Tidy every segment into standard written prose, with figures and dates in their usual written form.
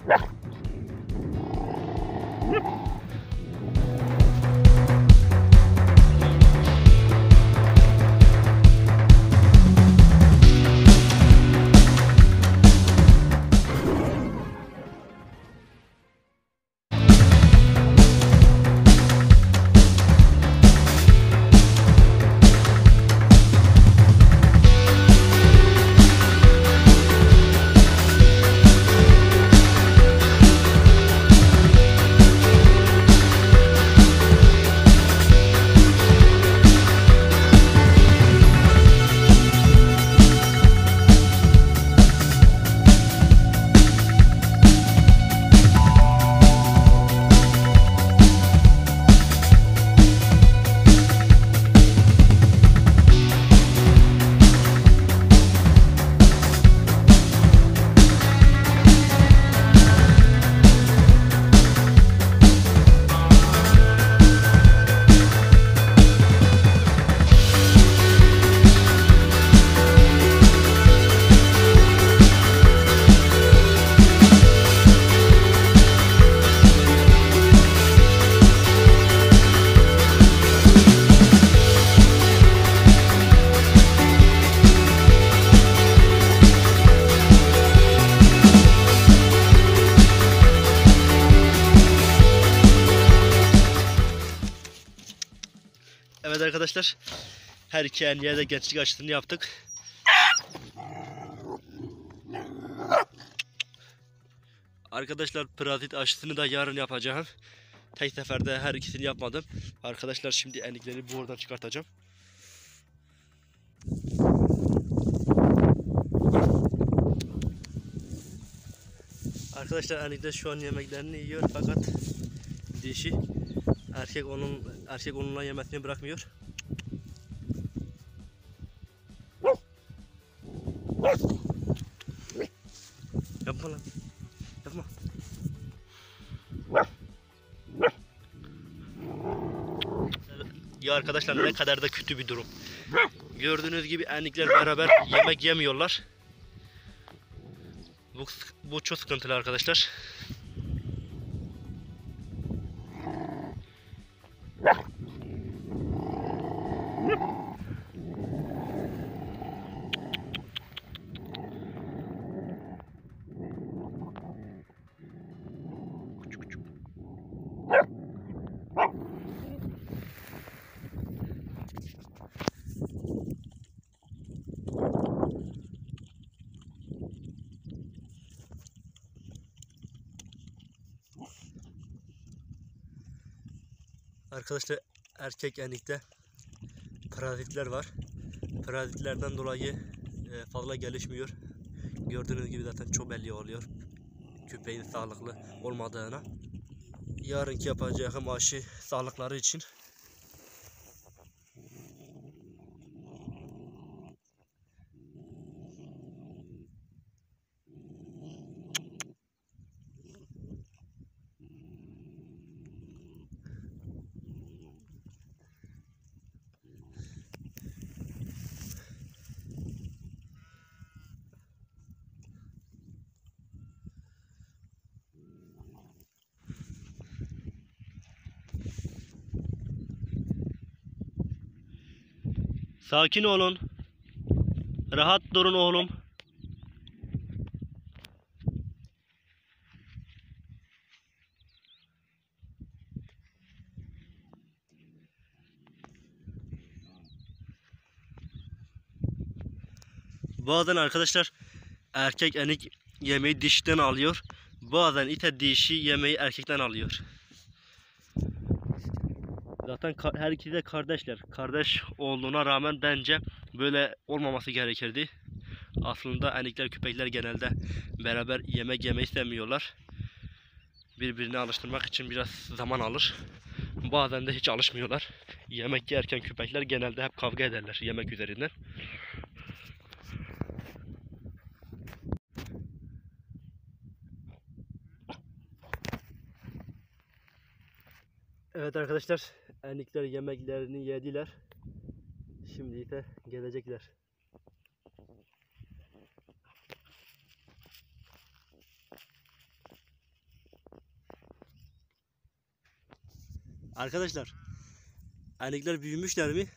Evet arkadaşlar, her iki enliğe de gençlik aşısını yaptık. Arkadaşlar parazit aşısını da yarın yapacağım. Tek seferde her ikisini yapmadım. Arkadaşlar şimdi enlikleri buradan çıkartacağım. Arkadaşlar enlikler şu an yemeklerini yiyor fakat dişi erkek onunla yemesini bırakmıyor. Yapma lan. Yapma. Ya arkadaşlar ne kadar da kötü bir durum. Gördüğünüz gibi enlikler beraber yemek yemiyorlar. Bu çok sıkıntılı arkadaşlar. Arkadaşlar erkek enlikte parazitler var. Parazitlerden dolayı fazla gelişmiyor. Gördüğünüz gibi zaten çok belli oluyor köpeğin sağlıklı olmadığına. Yarınki yapacağım aşı sağlıkları için. Sakin olun. Rahat durun oğlum. Bazen arkadaşlar erkek enik yemeği dişten alıyor. Bazen ise dişi yemeği erkekten alıyor. Zaten her ikisi de kardeşler. Kardeş olduğuna rağmen bence böyle olmaması gerekirdi. Aslında enikler köpekler genelde beraber yemek yemeyi sevmiyorlar. Birbirini alıştırmak için biraz zaman alır. Bazen de hiç alışmıyorlar. Yemek yerken köpekler genelde hep kavga ederler yemek üzerinden. Evet arkadaşlar, enlikler yemeklerini yediler. Şimdi ise gelecekler. Arkadaşlar, enikler büyümüşler mi?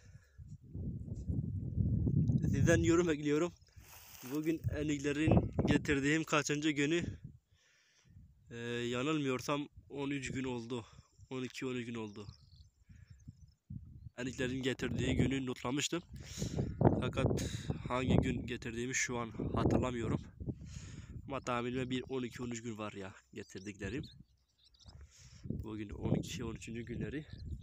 Sizden yorum bekliyorum. Bugün eniklerin getirdiğim kaçıncı günü? Yanılmıyorsam 13 gün oldu. 12-13 gün oldu. Eniklerin getirdiği günü notlamıştım. Fakat hangi gün getirdiğimi şu an hatırlamıyorum. Ama tahminime bir 12-13 gün var ya getirdiklerim. Bugün 12-13. günleri.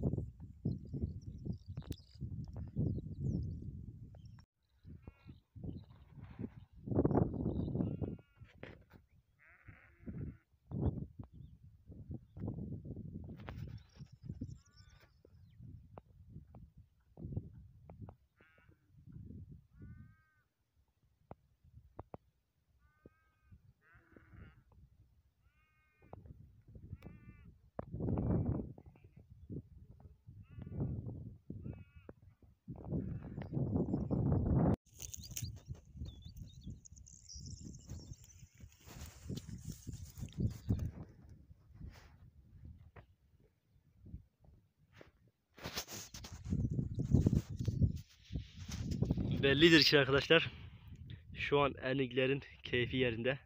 Bellidir ki arkadaşlar, şu an eniklerin keyfi yerinde.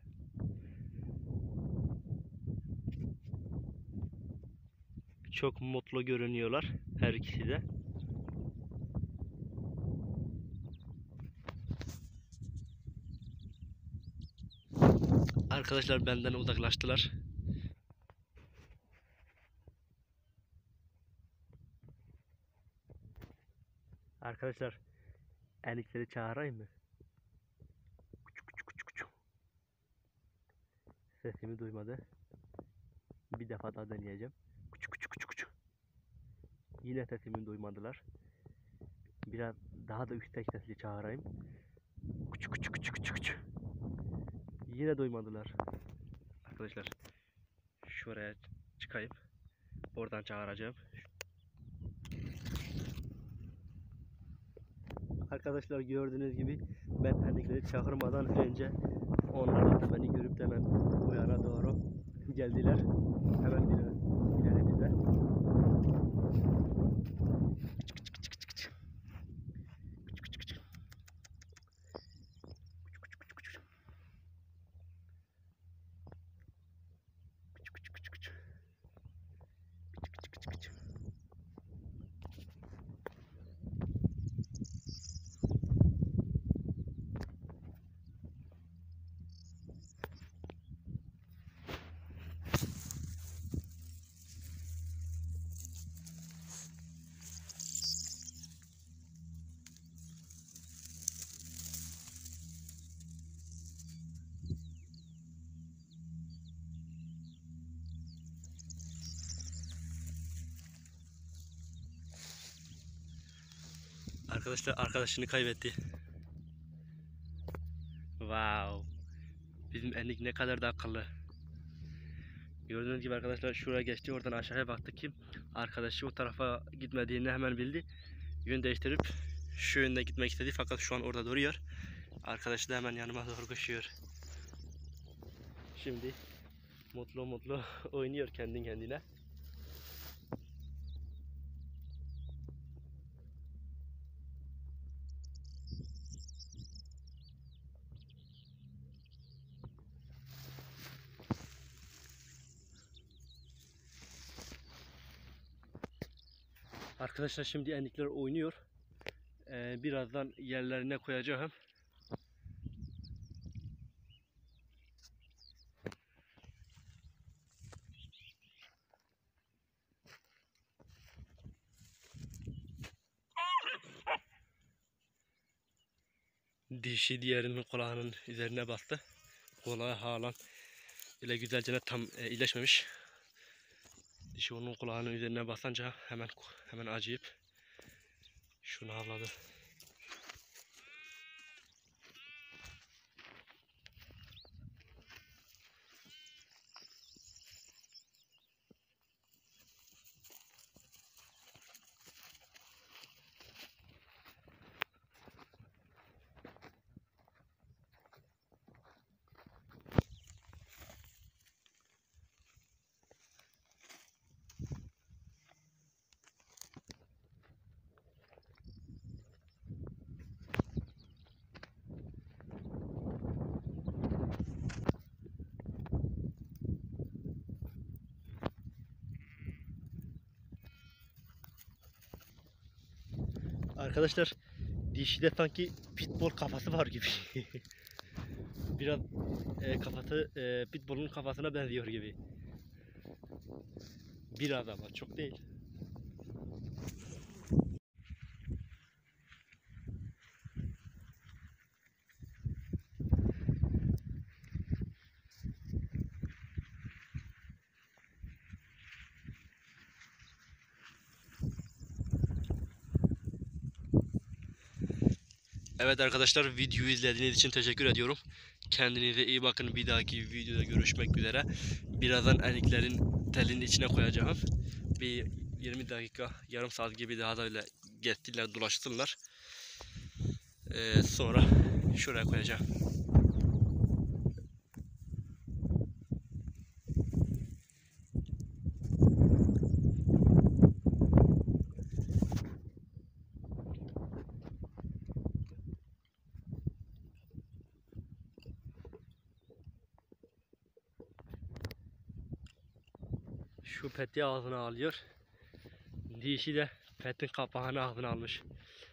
Çok mutlu görünüyorlar her ikisi de. Arkadaşlar benden uzaklaştılar. Arkadaşlar, enikleri çağırayım mı? Sesimi duymadı. Bir defa daha deneyeceğim. Yine sesimi duymadılar. Biraz daha da yüksek sesli çağırayım. Yine duymadılar. Arkadaşlar, şuraya çıkayım. Oradan çağıracağım. Arkadaşlar, gördüğünüz gibi ben enikleri çağırmadan önce onlar da beni görüp de hemen bu yana doğru geldiler. Hemen ilerimizde. Arkadaşlar, arkadaşını kaybetti. Wow. Bizim enik ne kadar da akıllı. Gördüğünüz gibi arkadaşlar, şuraya geçti, oradan aşağıya baktık ki arkadaşı o tarafa gitmediğini hemen bildi. Yön değiştirip şu yönde gitmek istedi, fakat şu an orada duruyor. Arkadaşı da hemen yanıma doğru koşuyor. Şimdi mutlu mutlu oynuyor kendi kendine. Arkadaşlar, şimdi enikler oynuyor. Birazdan yerlerine koyacağım. Dişi diğerinin kulağının üzerine bastı. Kulağı halen ile güzelce tam iyileşmemiş. Dişi onun kulağının üzerine basınca hemen acıyıp şunu avladı. Arkadaşlar dişide sanki pitbull kafası var gibi. Biraz kafası pitbull'un kafasına benziyor gibi. Biraz ama çok değil. Evet arkadaşlar, videoyu izlediğiniz için teşekkür ediyorum. Kendinize iyi bakın. Bir dahaki videoda görüşmek üzere. Birazdan eriklerin telinin içine koyacağım. Bir 20 dakika, yarım saat gibi daha da öyle geçtiler, dolaşsınlar. Sonra şuraya koyacağım. Şu peti ağzına alıyor. Dişi de petin kapağını ağzına almış.